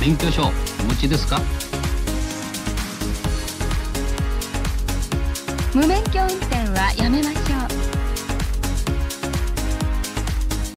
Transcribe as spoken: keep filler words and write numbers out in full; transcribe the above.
免許証お持ちですか？ 無免許運転はや